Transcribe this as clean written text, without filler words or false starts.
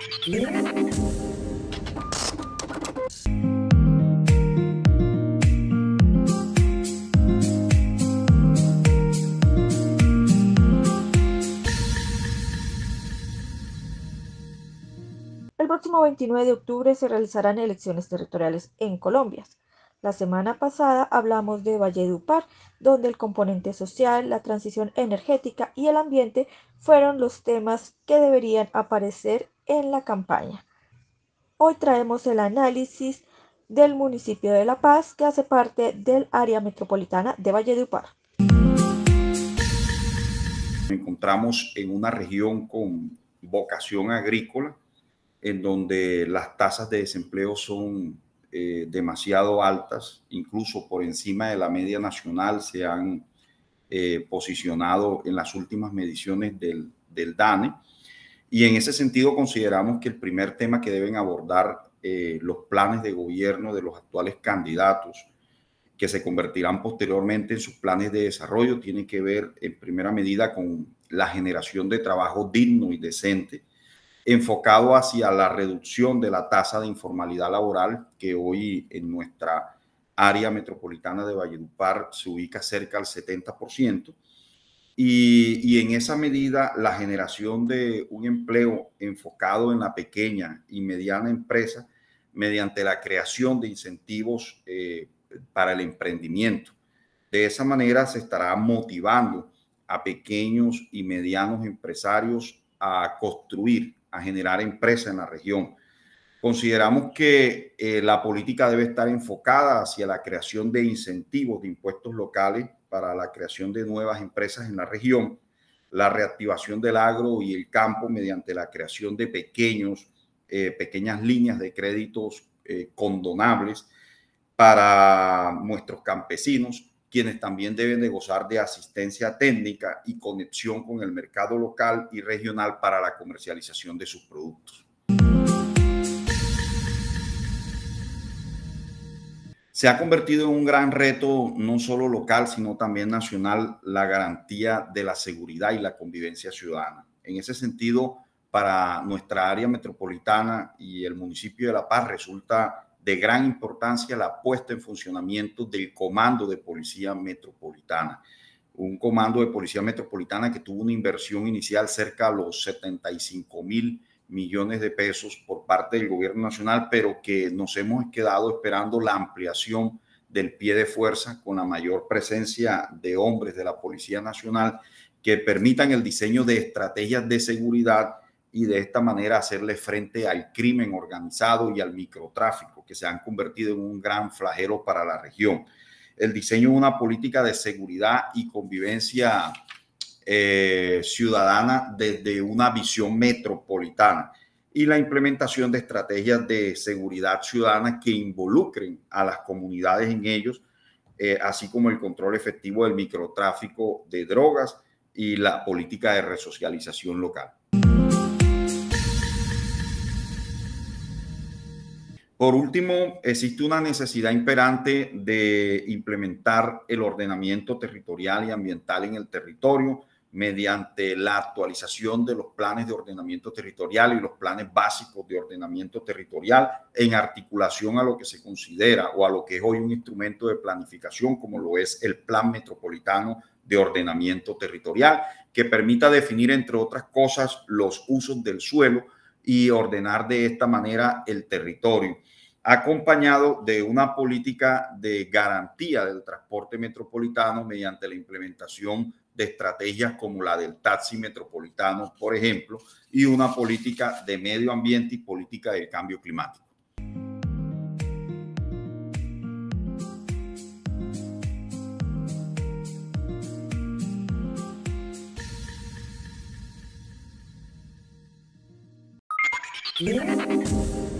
El próximo 29 de octubre se realizarán elecciones territoriales en Colombia. La semana pasada hablamos de Valledupar, donde el componente social, la transición energética y el ambiente fueron los temas que deberían aparecer en la campaña. Hoy traemos el análisis del municipio de La Paz, que hace parte del área metropolitana de Valledupar. Nos encontramos en una región con vocación agrícola, en donde las tasas de desempleo son demasiado altas, incluso por encima de la media nacional. Se han posicionado en las últimas mediciones del DANE, y en ese sentido consideramos que el primer tema que deben abordar los planes de gobierno de los actuales candidatos, que se convertirán posteriormente en sus planes de desarrollo, tiene que ver en primera medida con la generación de trabajo digno y decente, enfocado hacia la reducción de la tasa de informalidad laboral, que hoy en nuestra área metropolitana de Valledupar se ubica cerca al 70%, y en esa medida la generación de un empleo enfocado en la pequeña y mediana empresa mediante la creación de incentivos para el emprendimiento. De esa manera se estará motivando a pequeños y medianos empresarios a construir, a generar empresas en la región. Consideramos que la política debe estar enfocada hacia la creación de incentivos de impuestos locales para la creación de nuevas empresas en la región, la reactivación del agro y el campo mediante la creación de pequeñas líneas de créditos condonables para nuestros campesinos, quienes también deben de gozar de asistencia técnica y conexión con el mercado local y regional para la comercialización de sus productos. Se ha convertido en un gran reto, no solo local, sino también nacional, la garantía de la seguridad y la convivencia ciudadana. En ese sentido, para nuestra área metropolitana y el municipio de La Paz resulta de gran importancia la puesta en funcionamiento del Comando de Policía Metropolitana. Un comando de policía metropolitana que tuvo una inversión inicial cerca de los 75.000 millones de pesos por parte del gobierno nacional, pero que nos hemos quedado esperando la ampliación del pie de fuerza con la mayor presencia de hombres de la Policía Nacional que permitan el diseño de estrategias de seguridad y de esta manera hacerle frente al crimen organizado y al microtráfico, que se han convertido en un gran flagelo para la región. El diseño de una política de seguridad y convivencia ciudadana desde una visión metropolitana y la implementación de estrategias de seguridad ciudadana que involucren a las comunidades en ellos, así como el control efectivo del microtráfico de drogas y la política de resocialización local. Por último, existe una necesidad imperante de implementar el ordenamiento territorial y ambiental en el territorio mediante la actualización de los planes de ordenamiento territorial y los planes básicos de ordenamiento territorial en articulación a lo que se considera o a lo que es hoy un instrumento de planificación como lo es el Plan Metropolitano de Ordenamiento Territorial, que permita definir, entre otras cosas, los usos del suelo y ordenar de esta manera el territorio, acompañado de una política de garantía del transporte metropolitano mediante la implementación de estrategias como la del taxi metropolitano, por ejemplo, y una política de medio ambiente y política de cambio climático. ¿Qué?